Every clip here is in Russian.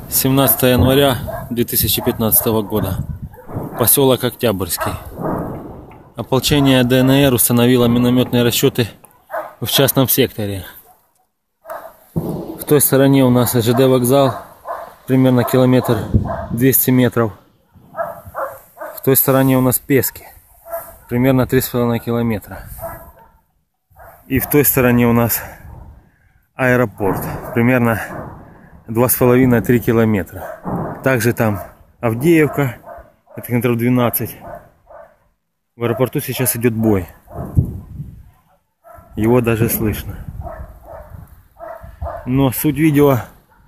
17 января 2015 года. Поселок Октябрьский. Ополчение ДНР установило минометные расчеты в частном секторе. В той стороне у нас ЖД вокзал, примерно километр 200 метров. В той стороне у нас Пески, примерно 3,5 километра. И в той стороне у нас аэропорт, примерно 2,5-3 километра. Также там Авдеевка, это метров 12. В аэропорту сейчас идет бой. Его даже слышно. Но суть видео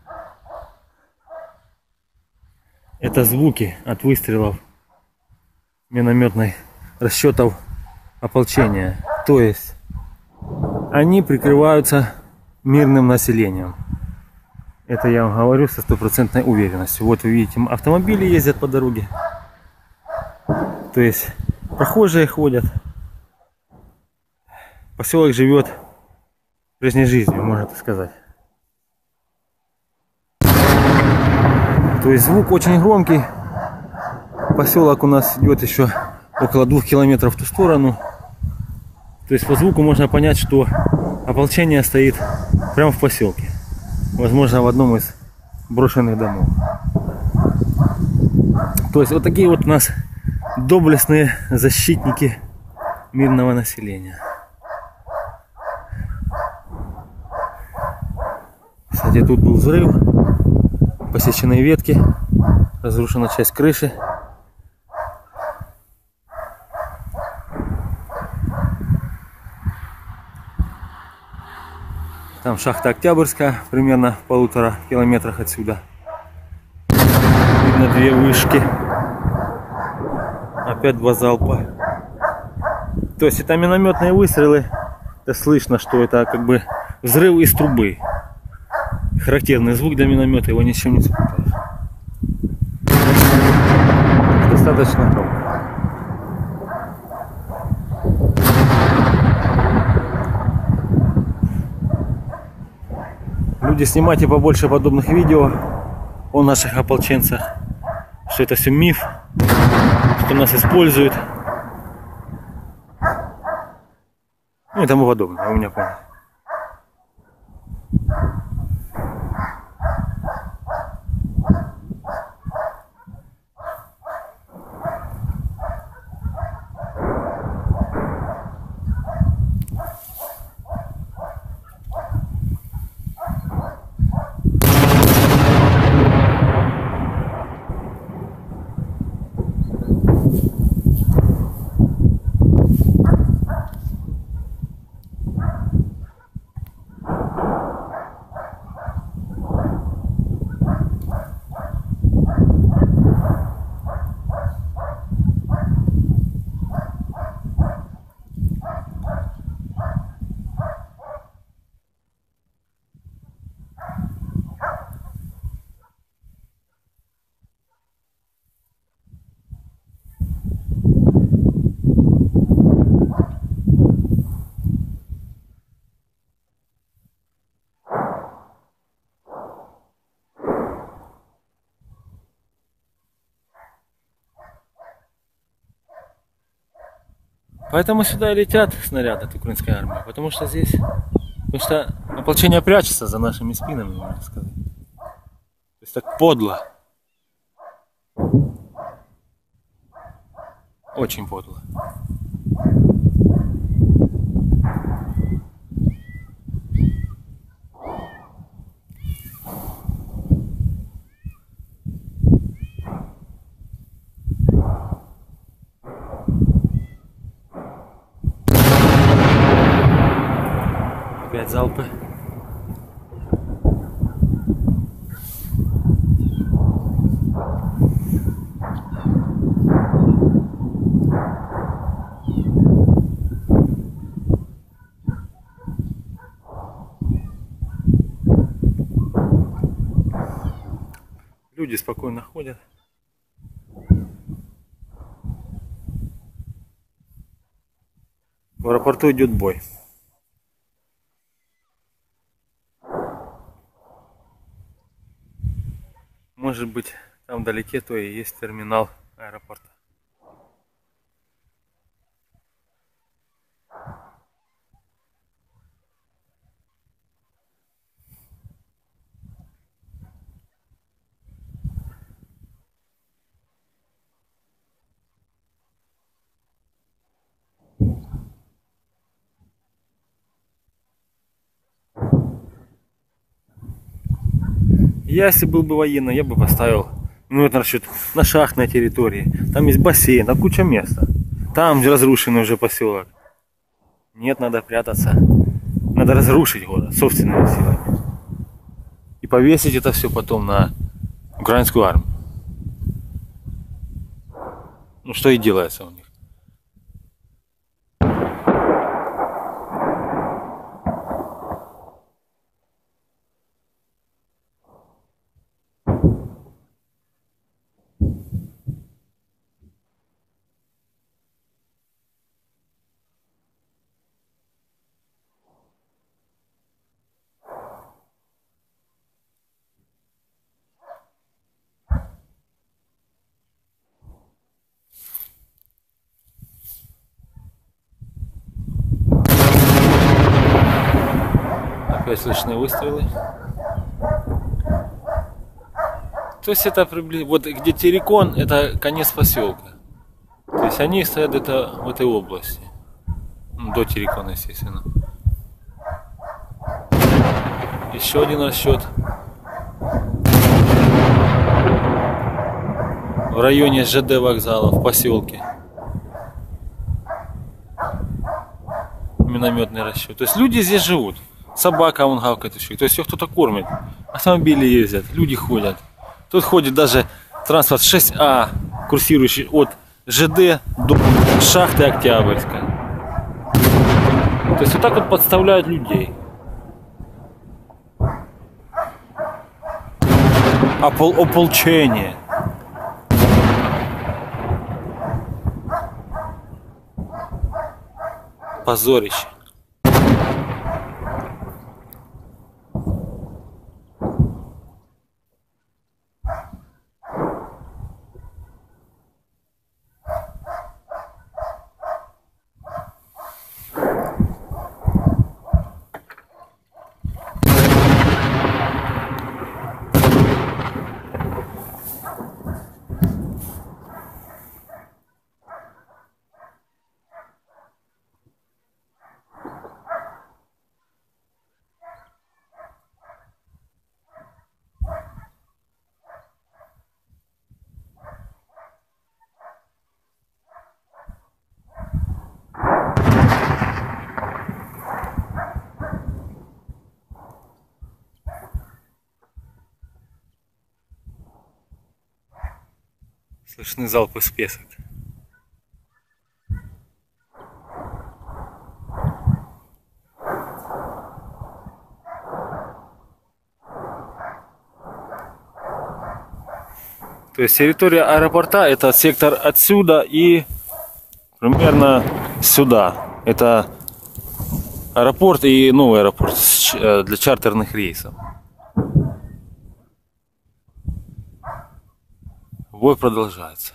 — это звуки от выстрелов минометных расчетов ополчения. То есть они прикрываются мирным населением. Это я вам говорю со стопроцентной уверенностью. Вот вы видите, автомобили ездят по дороге. То есть прохожие ходят. Поселок живет прежней жизнью, можно так сказать. То есть звук очень громкий. Поселок у нас идет еще около 2 километров в ту сторону. То есть по звуку можно понять, что ополчение стоит прямо в поселке. Возможно, в одном из брошенных домов. То есть вот такие вот у нас доблестные защитники мирного населения. Кстати, тут был взрыв, посечены ветки, разрушена часть крыши. Там шахта Октябрьская, примерно в 1,5 километрах отсюда. Видно 2 вышки. Опять 2 залпа. То есть это минометные выстрелы. Это слышно, что это как бы взрыв из трубы. Характерный звук для миномета, его ни с чем не спутаешь. Достаточно громко. Люди, снимайте побольше подобных видео о наших ополченцах, что это все миф, что нас используют, ну и тому подобное, вы меня поняли. Поэтому сюда и летят снаряды от украинской армии, потому что здесь, ополчение прячется за нашими спинами, можно сказать. То есть так подло. Очень подло. Опять залпы. Люди спокойно ходят. В аэропорту идет бой. Может быть, там вдалеке то и есть терминал аэропорта. Я, если был бы военный, я бы поставил, ну это насчет, на шахтной территории. Там есть бассейн, там куча места. Там разрушенный уже поселок. Нет, надо прятаться. Надо разрушить город собственными силами. И повесить это все потом на украинскую армию. Ну что и делается у них. Опять слышны выстрелы. То есть это приблизительно, вот где Терекон, это конец поселка. То есть они стоят где-то в этой области. Ну, до Терекона, естественно. Еще один расчет. В районе ЖД вокзала, в поселке. Минометный расчет. То есть люди здесь живут. Собака вон гавкает еще. То есть все кто-то кормит. Автомобили ездят, люди ходят. Тут ходит даже транспорт 6А, курсирующий от ЖД до шахты Октябрьской. То есть вот так вот подставляют людей. Ополчение. Позорище. Слышны залпы с песок. То есть территория аэропорта — это сектор отсюда и примерно сюда. Это аэропорт и новый аэропорт для чартерных рейсов. Бой продолжается.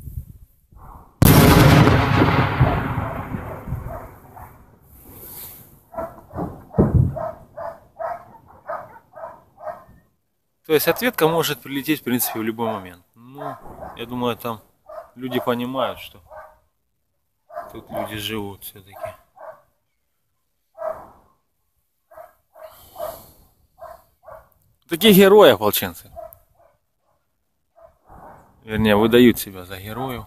То есть ответка может прилететь, в принципе, в любой момент. Ну, я думаю, там люди понимают, что тут люди живут все-таки. Такие герои ополченцы. Вернее, выдают себя за героев.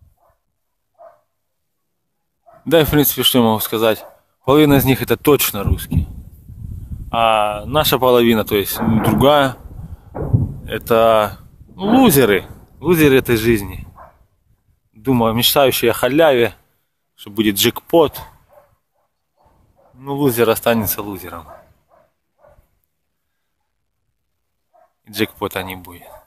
Да и, в принципе, что я могу сказать? Половина из них это точно русские. А наша половина, то есть другая, это лузеры. Лузеры этой жизни. Думаю, мечтающие о халяве, что будет джекпот. Ну, лузер останется лузером. И джекпота не будет.